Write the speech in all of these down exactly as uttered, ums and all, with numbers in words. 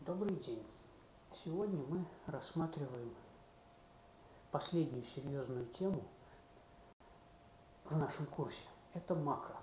Добрый день! Сегодня мы рассматриваем последнюю серьезную тему в нашем курсе. Это макро.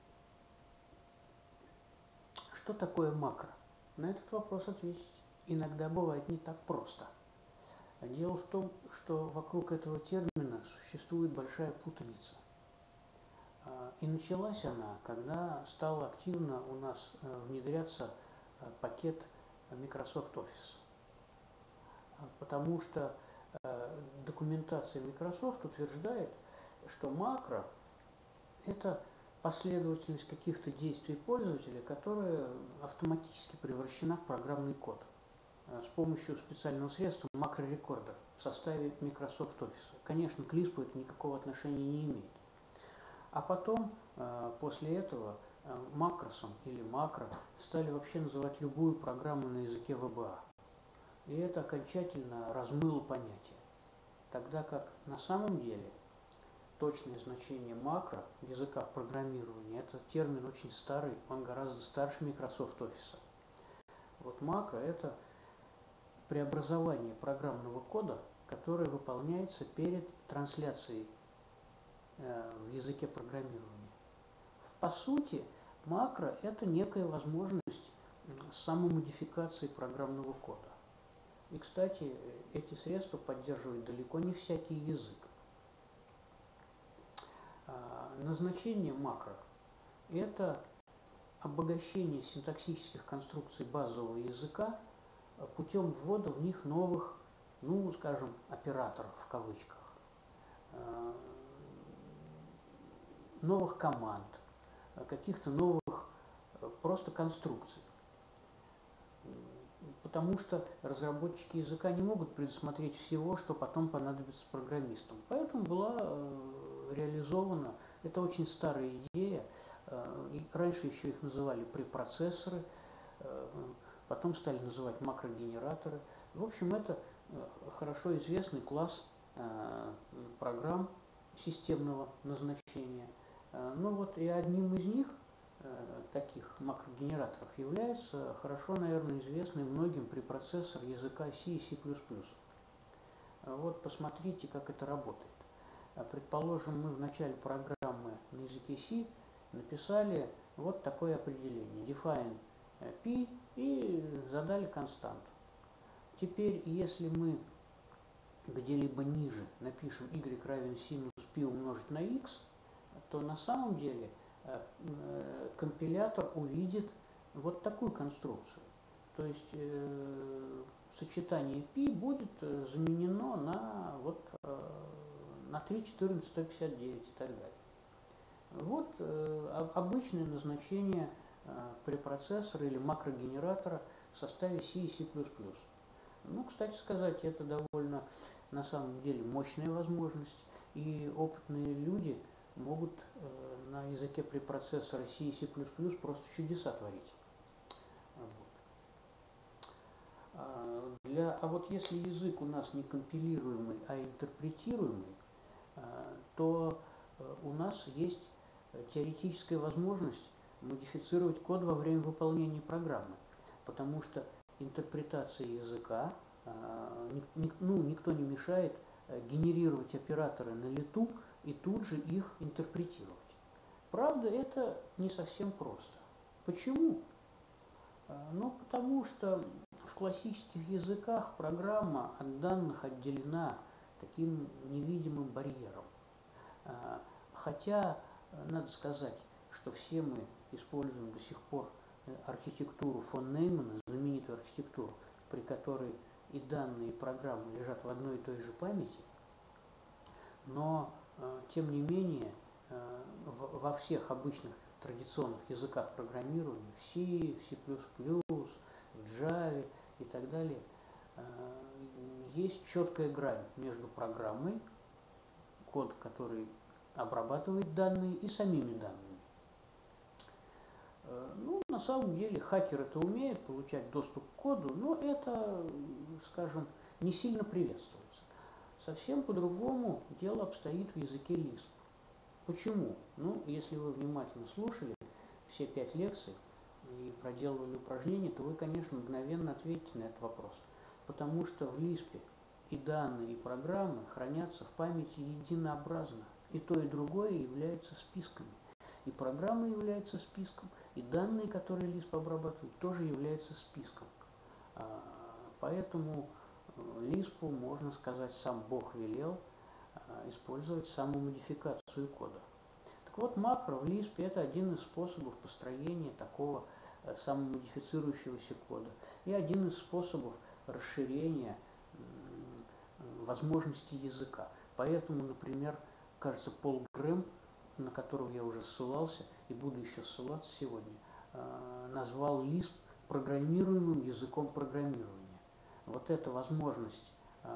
Что такое макро? На этот вопрос ответить иногда бывает не так просто. Дело в том, что вокруг этого термина существует большая путаница. И началась она, когда стал активно у нас внедряться пакет Microsoft Office. Потому что документация Microsoft утверждает, что макро – это последовательность каких-то действий пользователя, которая автоматически превращена в программный код с помощью специального средства макрорекордер в составе Microsoft Office. Конечно, к лиспу это никакого отношения не имеет. А потом, после этого, макросом или макро стали вообще называть любую программу на языке ви би эй. И это окончательно размыло понятие. Тогда как на самом деле точное значение макро в языках программирования – это термин очень старый, он гораздо старше Microsoft Office. Вот макро – это преобразование программного кода, которое выполняется перед трансляцией в языке программирования. По сути, макро – это некая возможность самомодификации программного кода. И, кстати, эти средства поддерживает далеко не всякий язык. Назначение макро – это обогащение синтаксических конструкций базового языка путем ввода в них новых, ну, скажем, операторов в кавычках, новых команд, каких-то новых просто конструкций. Потому что разработчики языка не могут предусмотреть всего, что потом понадобится программистам. Поэтому была реализована, это очень старая идея, раньше еще их называли препроцессоры, потом стали называть макрогенераторы. В общем, это хорошо известный класс программ системного назначения. Ну вот и одним из них, таких макрогенераторов, является хорошо, наверное, известный многим препроцессор языка C и C++. Вот посмотрите, как это работает. Предположим, мы в начале программы на языке C написали вот такое определение: define p и задали константу. Теперь, если мы где-либо ниже напишем y равен синус p умножить на x, то на самом деле компилятор увидит вот такую конструкцию. То есть э, сочетание π будет заменено на, вот, э, на три, четырнадцать, сто пятьдесят девять и так далее. Вот э, обычное назначение э, препроцессора или макрогенератора в составе C и C++. Ну, кстати сказать, это довольно на самом деле мощная возможность, и опытные люди могут э, на языке препроцессора C и C++ просто чудеса творить. Вот. А, для, а вот если язык у нас не компилируемый, а интерпретируемый, э, то э, у нас есть теоретическая возможность модифицировать код во время выполнения программы, потому что интерпретация языка, э, ни, ну, никто не мешает генерировать операторы на лету и тут же их интерпретировать. Правда, это не совсем просто. Почему? Ну, потому что в классических языках программа от данных отделена таким невидимым барьером. Хотя, надо сказать, что все мы используем до сих пор архитектуру фон Неймана, знаменитую архитектуру, при которой и данные, и программы лежат в одной и той же памяти, но, тем не менее, во всех обычных традиционных языках программирования, в C, в C++, в Java и так далее, есть четкая грань между программой, код, который обрабатывает данные, и самими данными. Ну, на самом деле, хакер это умеет, получать доступ к коду, но это, скажем, не сильно приветствуется. Совсем по-другому дело обстоит в языке лисп. Почему? Ну, если вы внимательно слушали все пять лекций, и проделывали упражнения, то вы, конечно, мгновенно ответите на этот вопрос. Потому что в Лиспе и данные, и программы хранятся в памяти единообразно. И то, и другое является списками. И программа является списком, и данные, которые Лисп обрабатывает, тоже являются списком. Поэтому Лиспу, можно сказать, сам Бог велел использовать самомодификацию кода. Так вот, макро в Лиспе – это один из способов построения такого самомодифицирующегося кода и один из способов расширения возможностей языка. Поэтому, например, кажется, Пол Грэм, на которого я уже ссылался и буду еще ссылаться сегодня, назвал Лисп программируемым языком программирования. Вот эта возможность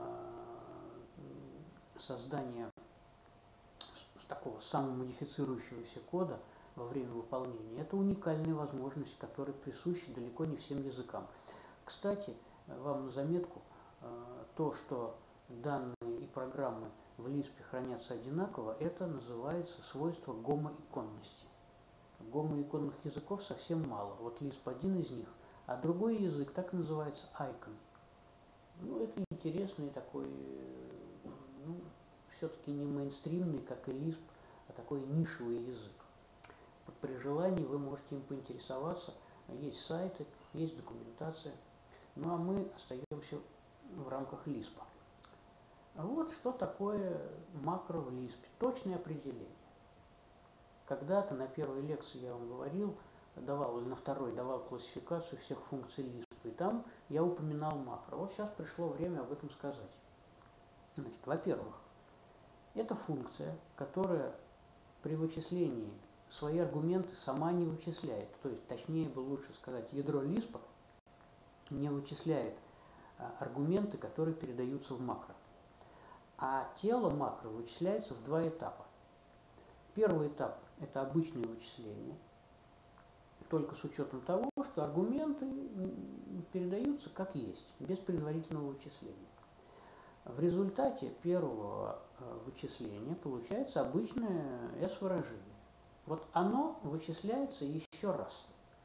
создания такого самомодифицирующегося кода во время выполнения – это уникальная возможность, которая присуща далеко не всем языкам. Кстати, вам на заметку, то, что данные и программы в Лиспе хранятся одинаково, это называется свойство гомоиконности. Гомоиконных языков совсем мало. Вот Лисп один из них, а другой язык так и называется icon. Ну, это интересный такой, ну, все-таки не мейнстримный, как и Лисп, а такой нишевый язык. При желании вы можете им поинтересоваться. Есть сайты, есть документация. Ну, а мы остаемся в рамках Лиспа. Вот что такое макро в Лиспе. Точное определение. Когда-то на первой лекции я вам говорил, давал, или на второй давал классификацию всех функций Лиспа. И там я упоминал макро. Вот сейчас пришло время об этом сказать. Значит, во-первых, это функция, которая при вычислении свои аргументы сама не вычисляет. То есть, точнее бы лучше сказать, ядро Лиспа не вычисляет аргументы, которые передаются в макро. А тело макро вычисляется в два этапа. Первый этап – это обычное вычисление, только с учетом того, что аргументы передаются как есть, без предварительного вычисления. В результате первого вычисления получается обычное S-выражение. Вот оно вычисляется еще раз.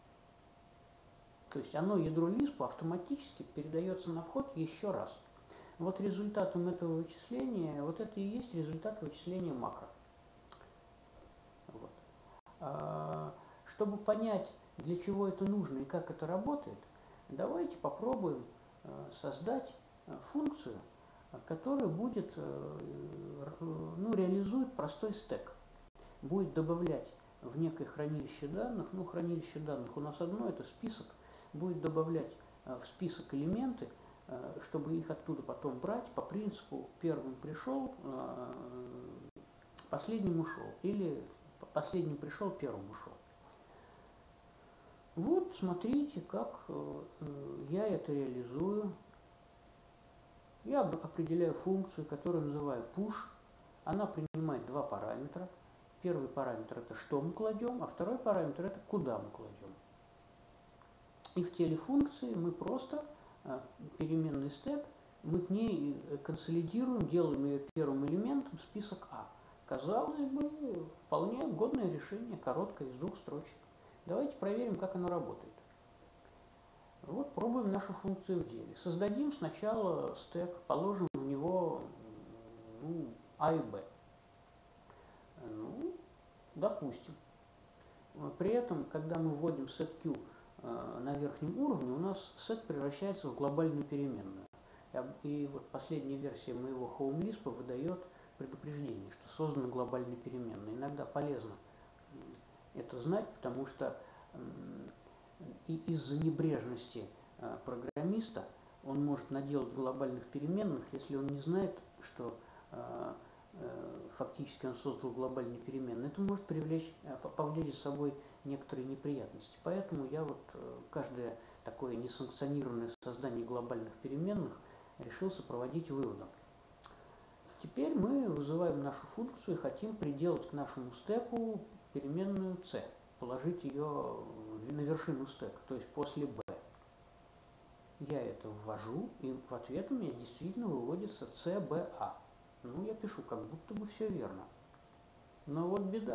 То есть оно, ядро Лиспа, автоматически передается на вход еще раз. Вот результатом этого вычисления, вот это и есть результат вычисления макро. Вот. А, чтобы понять, для чего это нужно и как это работает, давайте попробуем создать функцию, которая будет, ну, реализует простой стек. Будет добавлять в некое хранилище данных, ну, хранилище данных у нас одно, это список, будет добавлять в список элементы, чтобы их оттуда потом брать по принципу первым пришел, последним ушел, или последним пришел, первым ушел. Вот смотрите, как я это реализую. Я определяю функцию, которую называю push. Она принимает два параметра. Первый параметр – это что мы кладем, а второй параметр – это куда мы кладем. И в теле функции мы просто переменный стек, мы к ней консолидируем, делаем ее первым элементом список А. Казалось бы, вполне годное решение, короткое, из двух строчек. Давайте проверим, как оно работает. Вот пробуем нашу функцию в деле. Создадим сначала стек, положим в него, ну, А и Б. Ну, допустим. При этом, когда мы вводим setQ на верхнем уровне, у нас set превращается в глобальную переменную. И вот последняя версия моего HomeLisp выдает предупреждение, что создана глобальная переменная. Иногда полезно это знать, потому что и из-за небрежности программиста он может наделать глобальных переменных, если он не знает, что фактически он создал глобальные переменные. Это может привлечь, повлечь за собой некоторые неприятности. Поэтому я вот каждое такое несанкционированное создание глобальных переменных решился проводить выводом. Теперь мы вызываем нашу функцию и хотим приделать к нашему стеку переменную c, положить ее на вершину стека, то есть после b. Я это ввожу, и в ответ у меня действительно выводится cba. Ну, я пишу, как будто бы все верно. Но вот беда.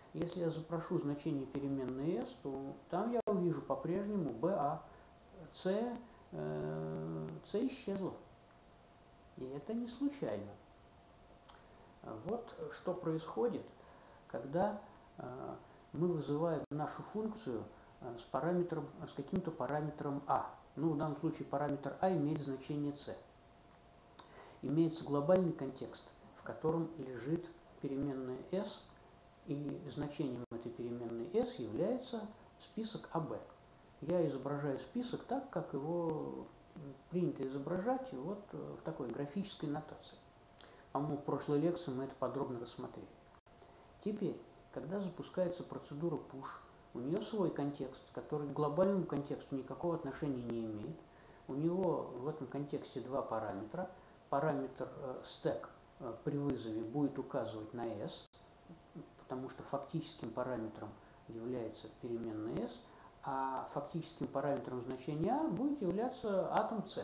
Если я запрошу значение переменной s, то там я увижу по-прежнему ba, c, э, c исчезла. И это не случайно. Вот что происходит, когда э, мы вызываем нашу функцию с параметром, с каким-то параметром а. Ну, в данном случае параметр а имеет значение c. Имеется глобальный контекст, в котором лежит переменная s, и значением этой переменной s является список а бэ. Я изображаю список так, как его принято изображать вот в такой графической нотации. По-моему, в прошлой лекции мы это подробно рассмотрели. Теперь, когда запускается процедура push, у нее свой контекст, который к глобальному контексту никакого отношения не имеет. У него в этом контексте два параметра. Параметр stack при вызове будет указывать на s, потому что фактическим параметром является переменная s, а фактическим параметром значения а будет являться атом c.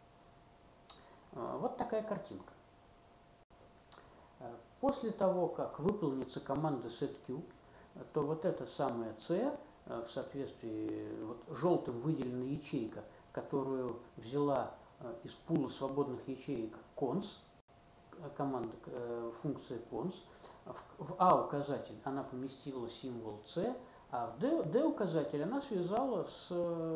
Вот такая картинка. После того, как выполнится команда setQ, то вот эта самая c, в соответствии вот желтым выделена ячейка, которую взяла из пула свободных ячеек cons, команда функция cons, в a указатель она поместила символ c, а в d, d указатель она связала с,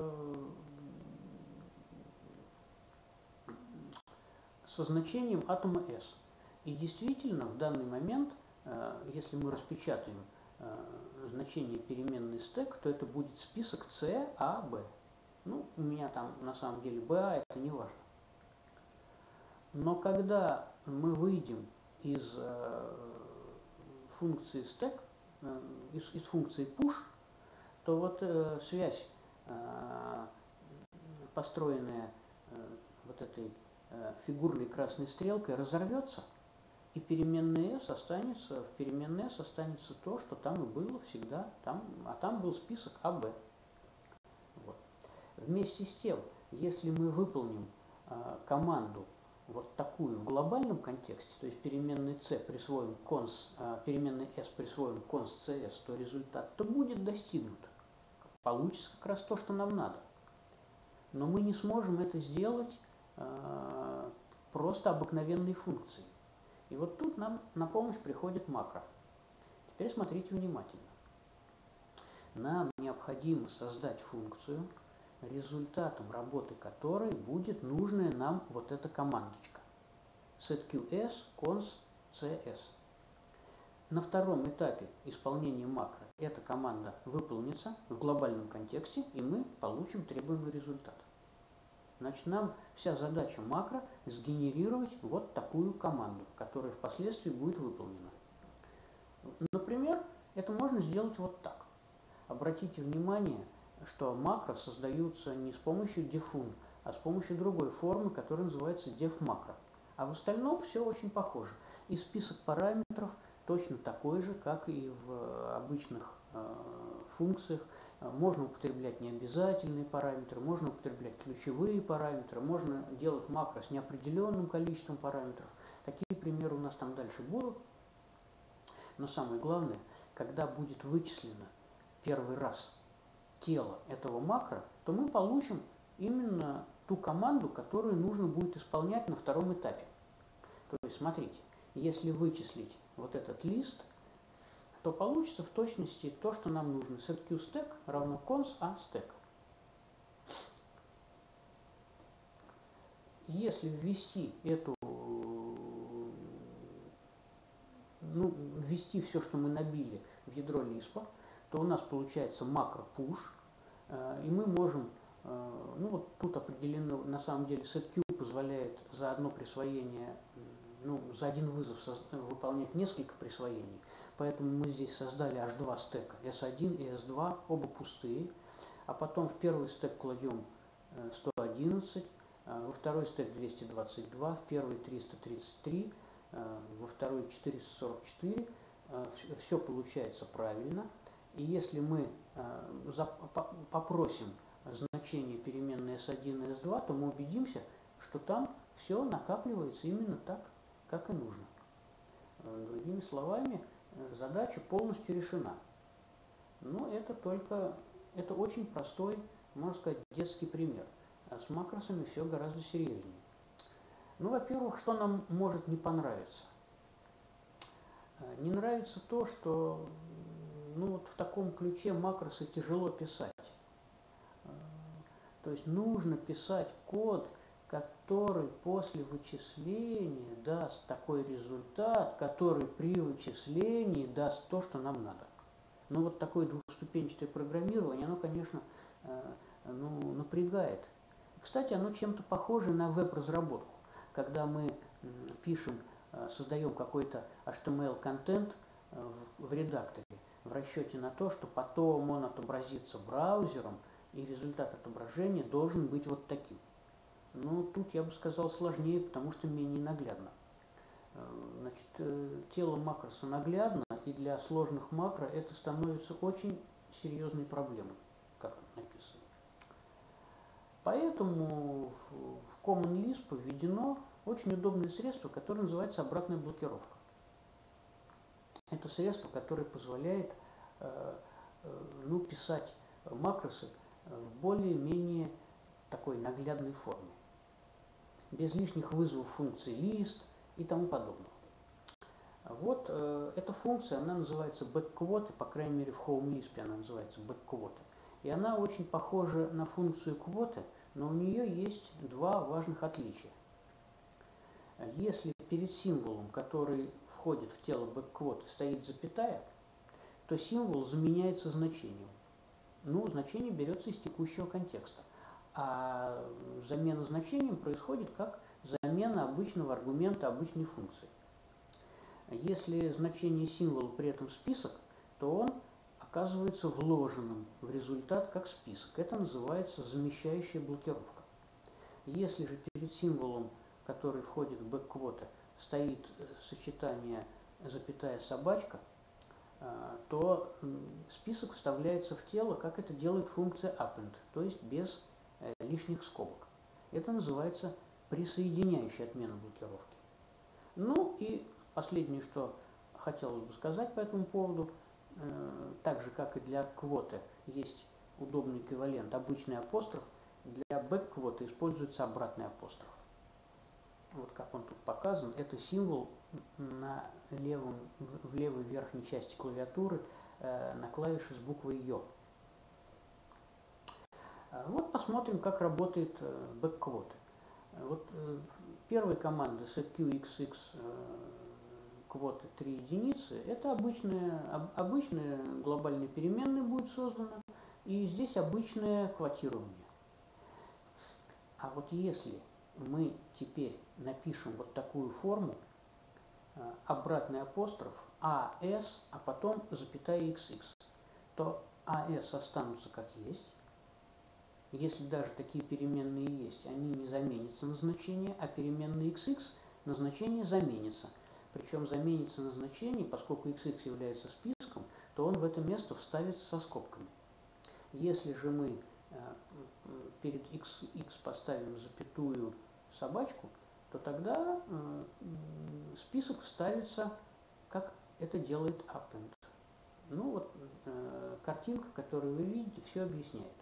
со значением атома s. И действительно, в данный момент, если мы распечатаем значение переменной stack, то это будет список c, a, b. Ну, у меня там на самом деле ba, это не важно. Но когда мы выйдем из функции stack, из, из функции push, то вот связь, построенная вот этой фигурной красной стрелкой, разорвется, и переменная s останется, в переменной s останется то, что там и было всегда, там, а там был список а бэ. Вот. Вместе с тем, если мы выполним э, команду вот такую в глобальном контексте, то есть переменной c присвоим cons, э, переменной s присвоим cons cs, то результат то будет достигнут. Получится как раз то, что нам надо. Но мы не сможем это сделать э, просто обыкновенной функцией. И вот тут нам на помощь приходит макро. Теперь смотрите внимательно. Нам необходимо создать функцию, результатом работы которой будет нужная нам вот эта командочка. setQs cons cs. На втором этапе исполнения макро эта команда выполнится в глобальном контексте, и мы получим требуемый результат. Значит, нам вся задача макро сгенерировать вот такую команду, которая впоследствии будет выполнена. Например, это можно сделать вот так. Обратите внимание, что макро создаются не с помощью defun, а с помощью другой формы, которая называется defmacro. А в остальном все очень похоже. И список параметров точно такой же, как и в обычных э, функциях. Можно употреблять необязательные параметры, можно употреблять ключевые параметры, можно делать макро с неопределенным количеством параметров. Такие примеры у нас там дальше будут. Но самое главное, когда будет вычислено первый раз тело этого макро, то мы получим именно ту команду, которую нужно будет исполнять на втором этапе. То есть, смотрите, если вычислить вот этот лист, то получится в точности то, что нам нужно. setQstack равно cons a stack. Если ввести эту, ну, ввести все, что мы набили в ядро лиспа, то у нас получается макро push, и мы можем, ну вот тут определенно, на самом деле setQ позволяет за одно присвоение, ну, за один вызов выполнять несколько присвоений. Поэтому мы здесь создали аж два стека, эс один и эс два, оба пустые. А потом в первый стек кладем сто одиннадцать, во второй стек двести двадцать два, в первый триста тридцать три, во второй четыреста сорок четыре. Все получается правильно. И если мы попросим значение переменной эс один и эс два, то мы убедимся, что там все накапливается именно так, как и нужно. Другими словами, задача полностью решена. Но это только, это очень простой, можно сказать, детский пример. А с макросами все гораздо серьезнее. Ну, во-первых, что нам может не понравиться? Не нравится то, что ну, вот в таком ключе макросы тяжело писать. То есть нужно писать код, который после вычисления даст такой результат, который при вычислении даст то, что нам надо. Ну вот такое двухступенчатое программирование, оно, конечно, ну, напрягает. Кстати, оно чем-то похоже на веб-разработку. Когда мы пишем, создаем какой-то эйч ти эм эль-контент в редакторе, в расчете на то, что потом он отобразится браузером, и результат отображения должен быть вот таким. Но тут, я бы сказал, сложнее, потому что менее наглядно. Значит, тело макроса наглядно, и для сложных макро это становится очень серьезной проблемой, как тут написано. Поэтому в Common Lisp введено очень удобное средство, которое называется обратная блокировка. Это средство, которое позволяет ну, писать макросы в более-менее такой наглядной форме, без лишних вызовов функций list и тому подобного. Вот э, эта функция, она называется backquote, по крайней мере в Home Lisp она называется backquote. И она очень похожа на функцию quote, но у нее есть два важных отличия. Если перед символом, который входит в тело backquote, стоит запятая, то символ заменяется значением. Ну, значение берется из текущего контекста. А замена значением происходит как замена обычного аргумента обычной функции. Если значение символа при этом список, то он оказывается вложенным в результат как список. Это называется замещающая блокировка. Если же перед символом, который входит в backquote, стоит сочетание запятая собачка, то список вставляется в тело, как это делает функция append, то есть без лишних скобок. Это называется присоединяющая отмена блокировки. Ну и последнее, что хотелось бы сказать по этому поводу, так же как и для квоты есть удобный эквивалент обычный апостроф, для бэк-квоты используется обратный апостроф. Вот как он тут показан, это символ на левом, в левой верхней части клавиатуры на клавише с буквой Ё. Вот посмотрим, как работает бэк-квоты. Вот первая команда setQXX квоты три единицы, это обычная, обычная глобальная переменная будет создана, и здесь обычное квотирование. А вот если мы теперь напишем вот такую форму, обратный апостроф АС, а потом запятая XX, то АС останутся как есть. Если даже такие переменные есть, они не заменятся на значение, а переменные XX на значение заменится. Причем заменится на значение, поскольку XX является списком, то он в это место вставится со скобками. Если же мы перед X, X поставим запятую собачку, то тогда список вставится, как это делает append. Ну вот картинка, которую вы видите, все объясняет.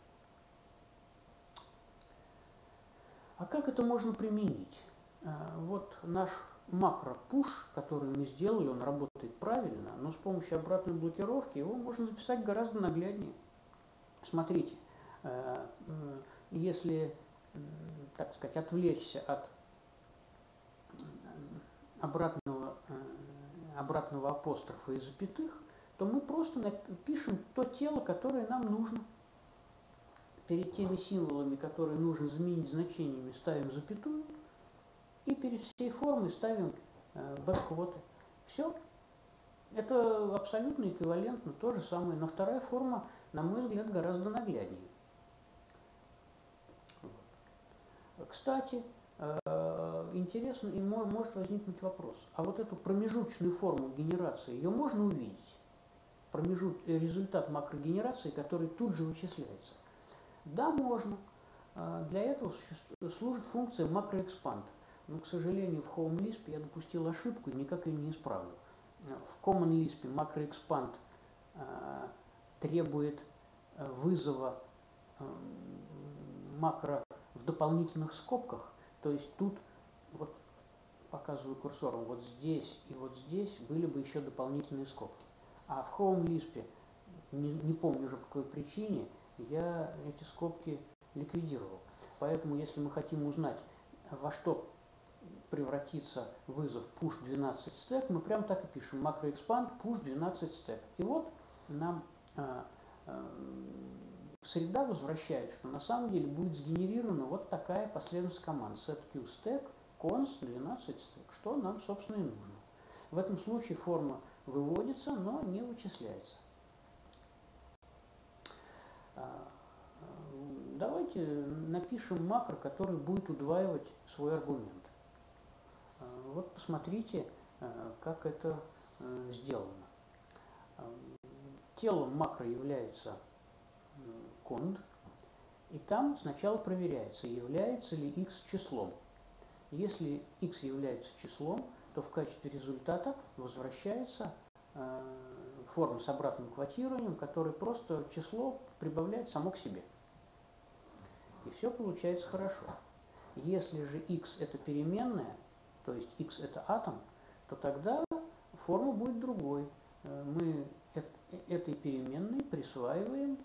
А как это можно применить? Вот наш макро push, который мы сделали, он работает правильно, но с помощью обратной блокировки его можно записать гораздо нагляднее. Смотрите, если, так сказать, отвлечься от обратного, обратного апострофа и запятых, то мы просто пишем то тело, которое нам нужно. Перед теми символами, которые нужно заменить значениями, ставим запятую, и перед всей формой ставим бэк-квоты. Все. Это абсолютно эквивалентно, то же самое, но вторая форма, на мой взгляд, гораздо нагляднее. Кстати, интересно, и может возникнуть вопрос, а вот эту промежуточную форму генерации, ее можно увидеть? Промежут, результат макрогенерации, который тут же вычисляется. Да, можно. Для этого служит функция macroexpand. Но, к сожалению, в Home Lisp я допустил ошибку и никак ее не исправлю. в Common Lisp macroexpand требует вызова макро в дополнительных скобках, то есть тут, вот показываю курсором, вот здесь и вот здесь были бы еще дополнительные скобки. А в Home Lisp, не, не помню уже по какой причине, я эти скобки ликвидировал. Поэтому, если мы хотим узнать, во что превратится вызов push двенадцать stack, мы прям так и пишем macroexpand push двенадцать stack. И вот нам а, а, среда возвращает, что на самом деле будет сгенерирована вот такая последовательность команд setQStack cons двенадцать stack, что нам, собственно, и нужно. В этом случае форма выводится, но не вычисляется. Давайте напишем макро, который будет удваивать свой аргумент. Вот посмотрите, как это сделано. Телом макро является cond, и там сначала проверяется, является ли x числом. Если x является числом, то в качестве результата возвращается форма с обратным квотированием, которая просто число прибавляет само к себе. И все получается хорошо. Если же x это переменная, то есть x это атом, то тогда форма будет другой. Мы этой переменной присваиваем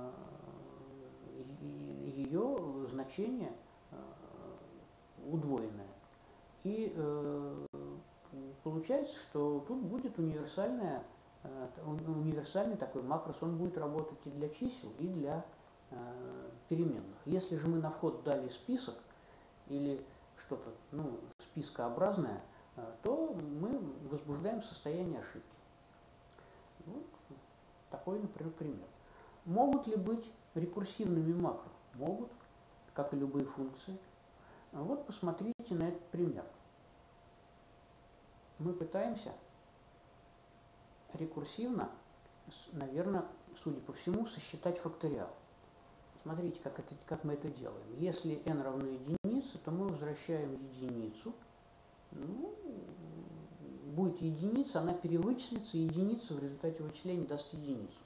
ее значение удвоенное. И получается, что тут будет универсальная, универсальный такой макрос, он будет работать и для чисел, и для переменных. Если же мы на вход дали список или что-то, ну, спискообразное, то мы возбуждаем состояние ошибки. Вот такой, например, пример. Могут ли быть рекурсивными макро? Могут, как и любые функции. Вот посмотрите на этот пример. Мы пытаемся рекурсивно, наверное, судя по всему, сосчитать факториал. Смотрите, как, это, как мы это делаем. Если n равно единице, то мы возвращаем единицу. Ну, будет единица, она перевычислится, и единица в результате вычисления даст единицу.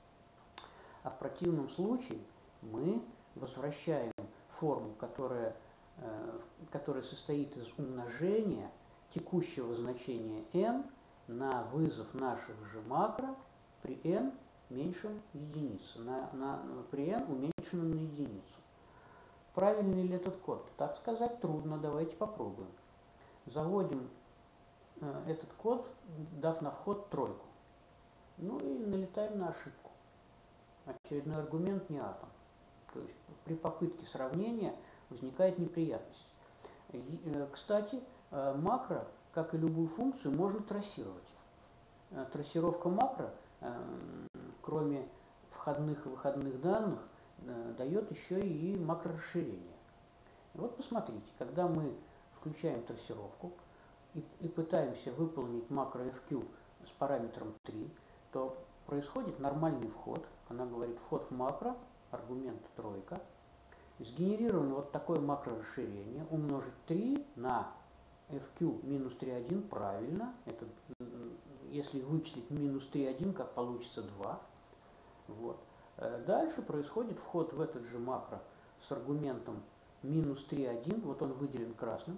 А в противном случае мы возвращаем форму, которая, э, которая состоит из умножения текущего значения n на вызов наших же макро при n меньшем единицы, на, на, при n уменьшенном на единицу. Правильный ли этот код? Так сказать трудно, давайте попробуем. Заводим э, этот код, дав на вход тройку. Ну и налетаем на ошибку. Очередной аргумент не атом. То есть при попытке сравнения возникает неприятность. И, э, кстати, э, макро, как и любую функцию, можно трассировать. Э, трассировка макро, э, кроме входных и выходных данных, э, дает еще и макрорасширение. Вот посмотрите, когда мы включаем трассировку и, и пытаемся выполнить макро эф кью с параметром три, то происходит нормальный вход. Она говорит вход в макро, аргумент тройка. Сгенерировано вот такое макрорасширение. Умножить три на эф кью минус три точка один правильно. Это, если вычислить минус три точка один, как получится два. Вот. Дальше происходит вход в этот же макро с аргументом минус три точка один. Вот он выделен красным.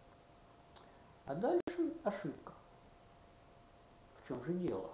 А дальше ошибка. В чем же дело?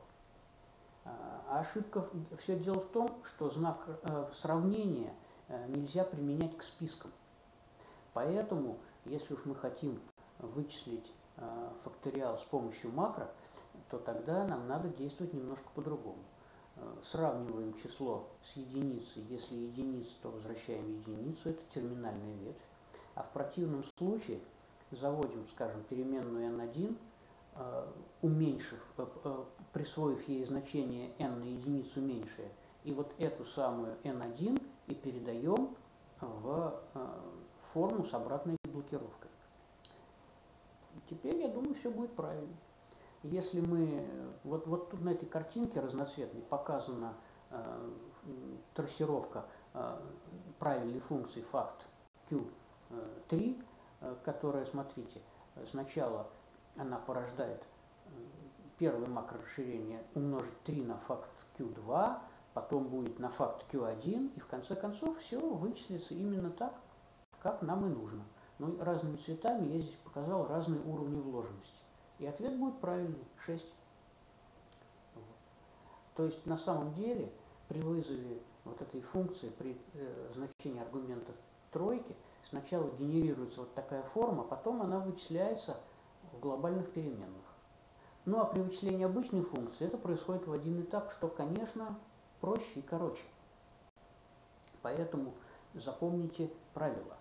А ошибка, все дело в том, что знак э, сравнения э, нельзя применять к спискам. Поэтому, если уж мы хотим вычислить э, факториал с помощью макро, то тогда нам надо действовать немножко по-другому. Э, сравниваем число с единицей. Если единица, то возвращаем единицу. Это терминальная ветвь. А в противном случае заводим, скажем, переменную эн один, уменьшив, присвоив ей значение n на единицу меньшее, и вот эту самую эн один и передаем в форму с обратной блокировкой. Теперь, я думаю, все будет правильно. Если мы, вот, вот тут на этой картинке разноцветной показана э, трассировка э, правильной функции факт кью три, э, которая, смотрите, сначала она порождает первое макрорасширение умножить три на факт кью два, потом будет на факт кью один, и в конце концов все вычислится именно так, как нам и нужно. Но разными цветами я здесь показал разные уровни вложенности. И ответ будет правильный, шесть. Вот. То есть на самом деле при вызове вот этой функции, при э, значении аргумента тройки, сначала генерируется вот такая форма, потом она вычисляется в глобальных переменных. Ну а при вычислении обычной функции это происходит в один этап, что, конечно, проще и короче. Поэтому запомните правило.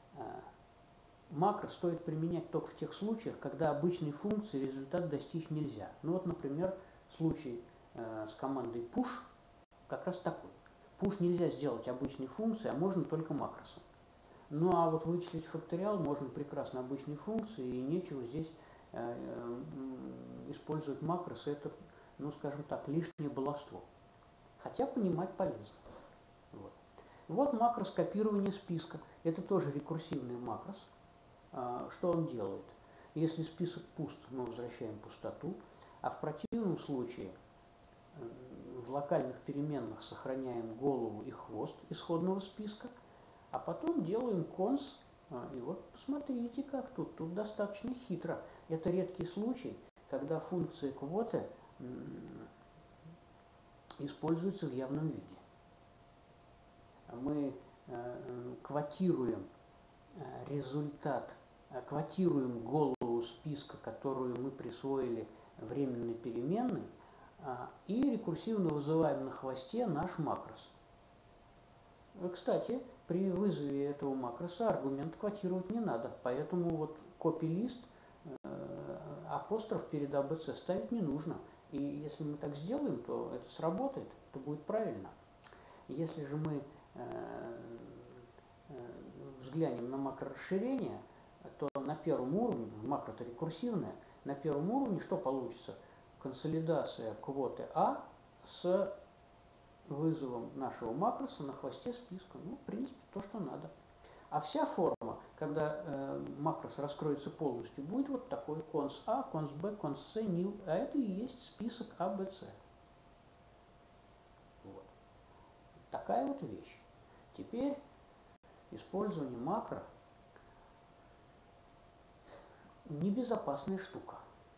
Макро стоит применять только в тех случаях, когда обычной функции результат достичь нельзя. Ну вот, например, случай э, с командой push как раз такой. Push нельзя сделать обычной функцией, а можно только макросом. Ну а вот вычислить факториал можно прекрасно обычной функцией, и нечего здесь э, э, использовать макросы. Это, ну скажем так, лишнее баловство. Хотя понимать полезно. Вот, вот макрос копирования списка. Это тоже рекурсивный макрос. Что он делает? Если список пуст, мы возвращаем пустоту, а в противном случае в локальных переменных сохраняем голову и хвост исходного списка, а потом делаем конс. И вот посмотрите, как тут. Тут достаточно хитро. Это редкий случай, когда функция квоты используется в явном виде. Мы квотируем результат, квотируем голову списка, которую мы присвоили временной переменной, и рекурсивно вызываем на хвосте наш макрос. Кстати, при вызове этого макроса аргумент квотировать не надо, поэтому вот copy-list апостроф перед эй би си ставить не нужно. И если мы так сделаем, то это сработает, это будет правильно. Если же мы взглянем на макрорасширение, то на первом уровне, макро-то рекурсивное, на первом уровне что получится? Консолидация квоты А с вызовом нашего макроса на хвосте списка. Ну, в принципе, то, что надо. А вся форма, когда э, макрос раскроется полностью, будет вот такой: конс А, конс Б, конс С, нил. А это и есть список А, Б, С. Вот. Такая вот вещь. Теперь использование макро небезопасная штука.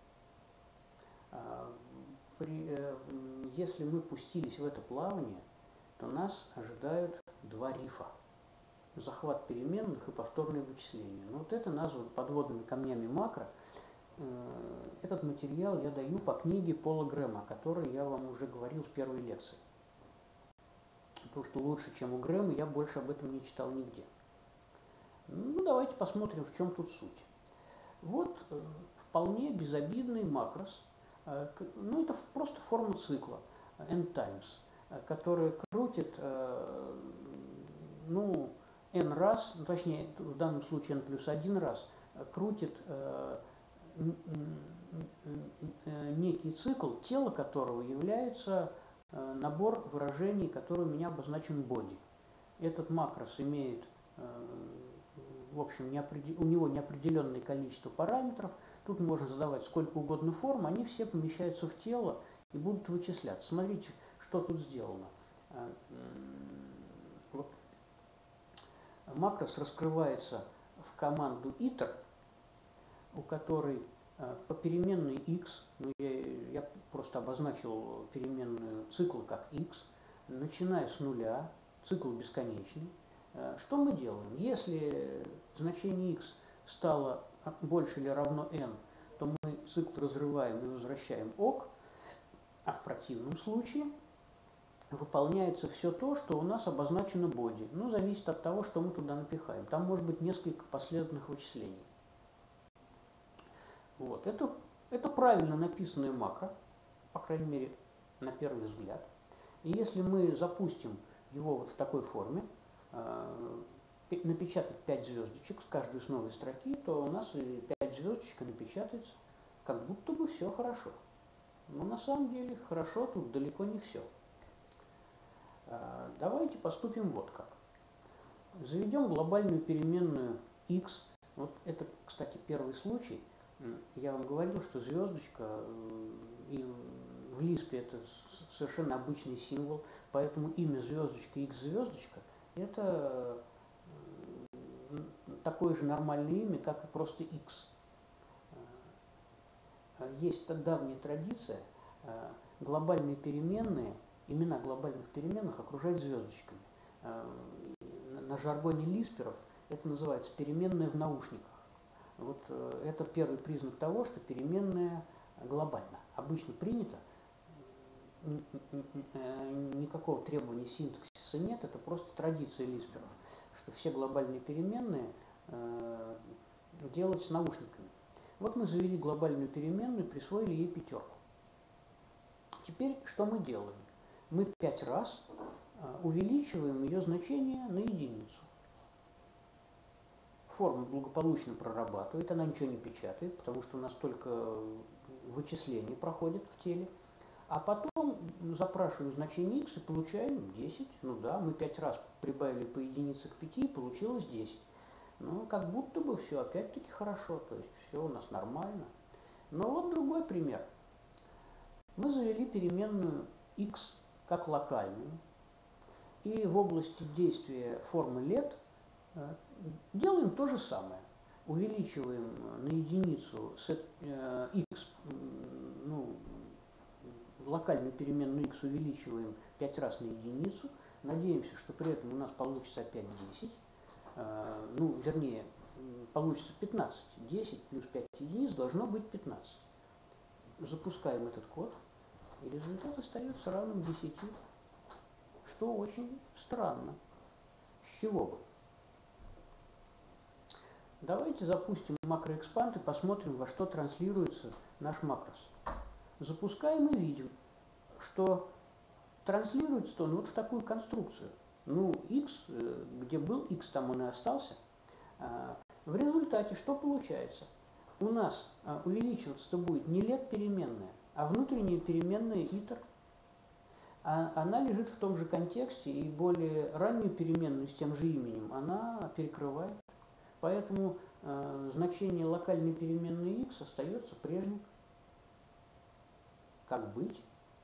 При, если мы пустились в это плавание, то нас ожидают два рифа. Захват переменных и повторное вычисление. Но вот это названо подводными камнями макро. Этот материал я даю по книге Пола Грэма, о которой я вам уже говорил в первой лекции. Потому что лучше, чем у Грэма, я больше об этом не читал нигде. Ну, давайте посмотрим, в чем тут суть. Вот э, вполне безобидный макрос. Э, ну, это просто форма цикла n times, э, которая крутит, э, ну, n раз, ну, точнее, в данном случае n плюс один раз, э, крутит э, э, некий цикл, тело которого является э, набор выражений, который у меня обозначен body. Этот макрос имеет э, в общем, у него неопределенное количество параметров. Тут можно задавать сколько угодно форм, они все помещаются в тело и будут вычисляться. Смотрите, что тут сделано. Вот. Макрос раскрывается в команду iter, у которой по переменной x, ну я, я просто обозначил переменную цикл как x, начиная с нуля, цикл бесконечный. Что мы делаем? Если значение x стало больше или равно n, то мы цикл разрываем и возвращаем ок, а в противном случае выполняется все то, что у нас обозначено body. Ну, зависит от того, что мы туда напихаем. Там может быть несколько последовательных вычислений. Вот. Это, это правильно написанное макро, по крайней мере, на первый взгляд. И если мы запустим его вот в такой форме, напечатать пять звездочек с каждой с новой строки, то у нас и пять звездочек напечатается, как будто бы все хорошо. Но на самом деле хорошо тут далеко не все. Давайте поступим вот как. Заведем глобальную переменную x. Вот это, кстати, первый случай, Я вам говорил, что звездочка и в Лиспе это совершенно обычный символ, поэтому имя звездочка, x звездочка это такое же нормальное имя, как и просто x. Есть давняя традиция глобальные переменные, имена глобальных переменных окружать звездочками. На жаргоне лисперов это называется переменная в наушниках. Вот это первый признак того, что переменная глобальна. Обычно принято, никакого требования синтаксиса нет, это просто традиция лисперов, что все глобальные переменные делать с наушниками. Вот мы завели глобальную переменную, присвоили ей пятерку. Теперь что мы делаем? Мы пять раз увеличиваем ее значение на единицу. Форма благополучно прорабатывает, она ничего не печатает, потому что у нас только вычисления проходят в теле. А потом запрашиваем значение x и получаем десять. Ну да, мы пять раз прибавили по единице к пяти, и получилось десять. Ну, как будто бы все опять-таки хорошо, то есть все у нас нормально. Но вот другой пример. Мы завели переменную x как локальную, и в области действия формы лет делаем то же самое. Увеличиваем на единицу x, ну, локальную переменную x увеличиваем пять раз на единицу. Надеемся, что при этом у нас получится опять десять. Ну, вернее, получится пятнадцать. десять плюс пять единиц должно быть пятнадцать. Запускаем этот код, и результат остается равным десяти, что очень странно. С чего бы? Давайте запустим макроэкспанд и посмотрим, во что транслируется наш макрос. Запускаем и видим, что транслируется он вот в такую конструкцию. Ну, x, где был x, там он и остался. В результате что получается? У нас увеличиваться-то будет не лет переменная, а внутренняя переменная итер. Она лежит в том же контексте, и более раннюю переменную с тем же именем она перекрывает. Поэтому э, значение локальной переменной x остается прежним. Как быть?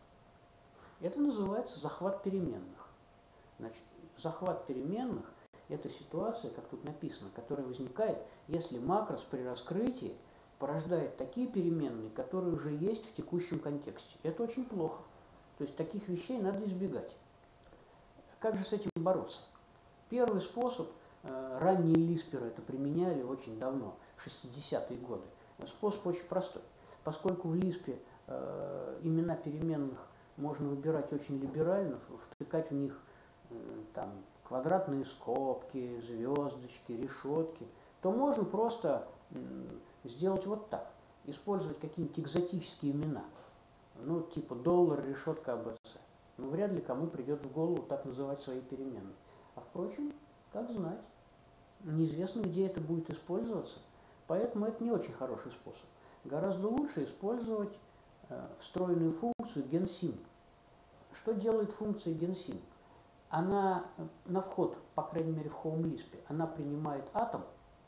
Это называется захват переменных. Значит, захват переменных – это ситуация, как тут написано, которая возникает, если макрос при раскрытии порождает такие переменные, которые уже есть в текущем контексте. Это очень плохо. То есть таких вещей надо избегать. Как же с этим бороться? Первый способ, э, ранние лисперы это применяли очень давно, в шестидесятые годы. Способ очень простой. Поскольку в лиспе э, имена переменных можно выбирать очень либерально, втыкать в них э, там, квадратные скобки, звездочки, решетки, то можно просто э, сделать вот так. Использовать какие-нибудь экзотические имена. Ну, типа доллар, решетка, а бэ цэ. Ну, вряд ли кому придет в голову так называть свои переменные. А впрочем, как знать. Неизвестно, где это будет использоваться. Поэтому это не очень хороший способ. Гораздо лучше использовать э, встроенную функцию gensim. Что делает функция gensim? Она на вход, по крайней мере в HomeLisp, она принимает атом,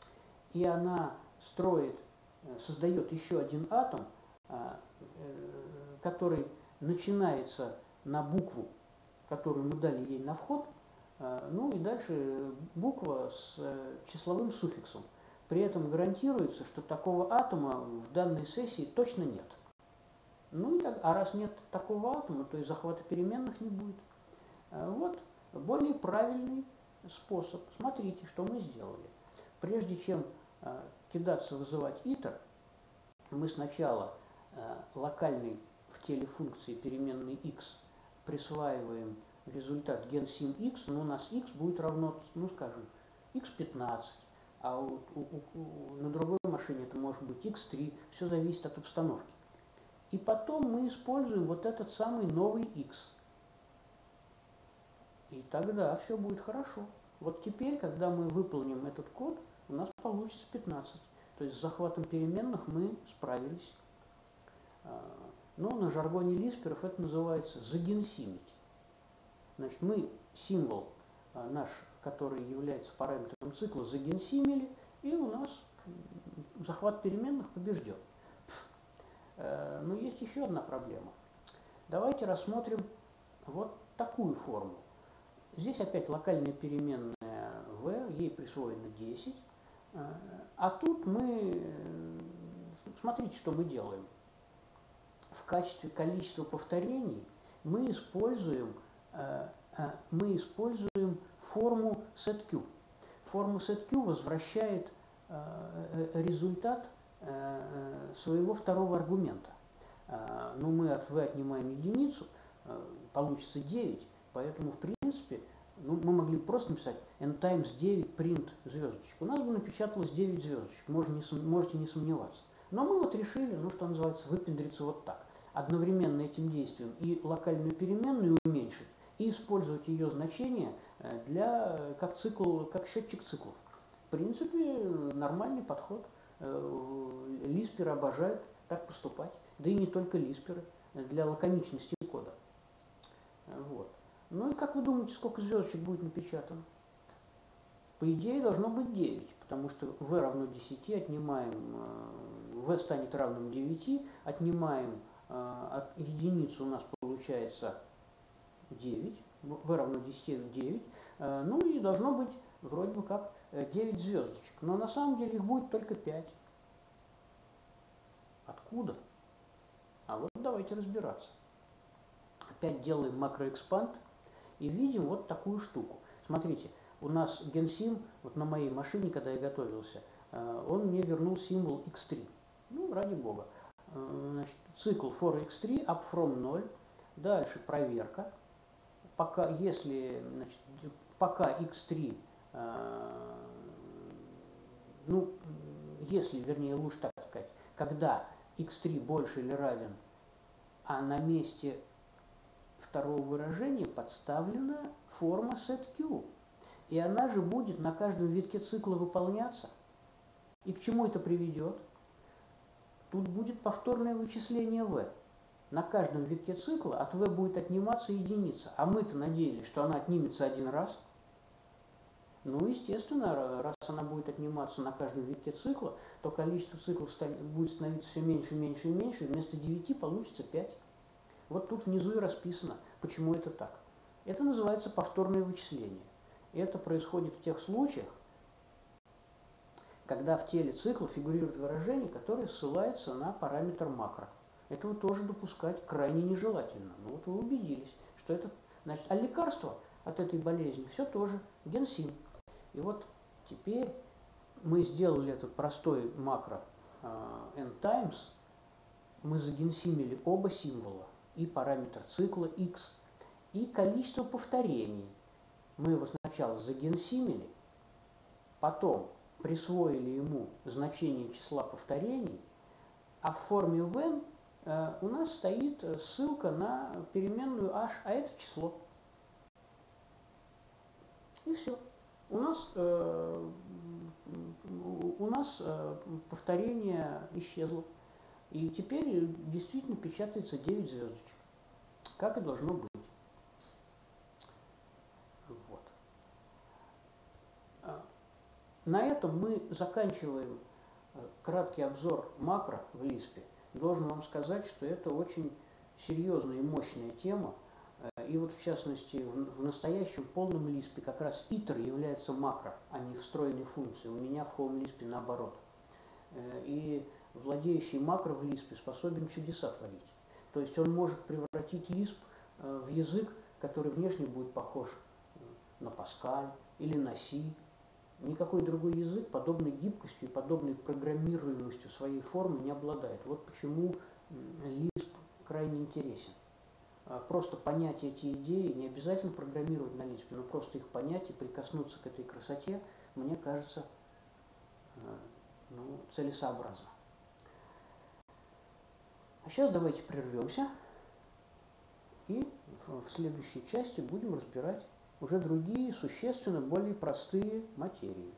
и она строит, создает еще один атом, э, который начинается на букву, которую мы дали ей на вход, ну и дальше буква с числовым суффиксом. При этом гарантируется, что такого атома в данной сессии точно нет. Ну и так, а раз нет такого атома, то и захвата переменных не будет. Вот более правильный способ. Смотрите, что мы сделали. Прежде чем кидаться вызывать итер, мы сначала локальный в теле функции переменной x присваиваем результат gensim x, но у нас x будет равно, ну скажем, икс пятнадцать, а у, у, у, на другой машине это может быть икс три, все зависит от обстановки. И потом мы используем вот этот самый новый x. И тогда все будет хорошо. Вот теперь, когда мы выполним этот код, у нас получится пятнадцать. То есть с захватом переменных мы справились. Но на жаргоне лисперов это называется загенсимить. Значит, мы символ наш, который является параметром цикла, загенсимили, и у нас захват переменных побежден. Но есть еще одна проблема. Давайте рассмотрим вот такую форму. Здесь опять локальная переменная v, ей присвоено десять. А тут мы, смотрите, что мы делаем. В качестве количества повторений мы используем, мы используем форму setQ. Форма setQ возвращает результат своего второго аргумента. Но мы от v отнимаем единицу, получится девять, поэтому в принципе ну, мы могли просто написать n times девять print звездочек. У нас бы напечаталось девять звездочек, можете не, можете не сомневаться. Но мы вот решили, ну что называется, выпендриться вот так. Одновременно этим действием и локальную переменную уменьшить, и использовать ее значение для, как, цикл, как счетчик циклов. В принципе, нормальный подход. Лисперы обожают так поступать. Да и не только лисперы, для лаконичности кода. Вот. Ну и как вы думаете, сколько звездочек будет напечатано? По идее должно быть девять, потому что v равно десяти, отнимаем, v станет равным девяти, отнимаем от единицы, у нас получается девять, v равно десяти, девять, ну и должно быть вроде бы как девять звездочек, но на самом деле их будет только пять. Откуда? А вот давайте разбираться. Опять делаем макроэкспанд и видим вот такую штуку. Смотрите, у нас генсим, вот на моей машине, когда я готовился, он мне вернул символ икс три. Ну, ради бога. Значит, цикл for икс три up from ноль. Дальше проверка. Пока, если, значит, пока икс три, ну, если, вернее, лучше так сказать, когда икс три больше или равен, а на месте второго выражения подставлена форма setQ. И она же будет на каждом витке цикла выполняться. И к чему это приведет? Тут будет повторное вычисление v. На каждом витке цикла от v будет отниматься единица. А мы-то надеялись, что она отнимется один раз. Ну, естественно, раз она будет отниматься на каждом витке цикла, то количество циклов будет становиться все меньше, меньше и меньше. Вместо девяти получится пять. Вот тут внизу и расписано, почему это так. Это называется повторное вычисление. И это происходит в тех случаях, когда в теле цикла фигурирует выражение, которое ссылается на параметр макро. Этого тоже допускать крайне нежелательно. Ну вот вы убедились, что это... Значит, а лекарство от этой болезни все тоже генсим. И вот теперь мы сделали этот простой макро n times, мы загенсимили оба символа, и параметр цикла x, и количество повторений. Мы его сначала загенсимили, потом присвоили ему значение числа повторений, а в форме when э, у нас стоит ссылка на переменную h, а это число. И все. У нас, э, у нас э, повторение исчезло. И теперь действительно печатается девять звездочек, как и должно быть. Вот. На этом мы заканчиваем краткий обзор макро в Лиспе. Должен вам сказать, что это очень серьезная и мощная тема. И вот в частности в настоящем полном Лиспе как раз итер является макро, а не встроенной функцией. У меня в Home Lisp наоборот. И владеющий макро в Лиспе способен чудеса творить. То есть он может превратить Lisp в язык, который внешне будет похож на Pascal или на C. Никакой другой язык подобной гибкостью и подобной программируемостью своей формы не обладает. Вот почему Lisp крайне интересен. Просто понять эти идеи, не обязательно программировать на Lisp, но просто их понять и прикоснуться к этой красоте, мне кажется, ну, целесообразно. А сейчас давайте прервемся и в следующей части будем разбирать уже другие, существенно более простые материи.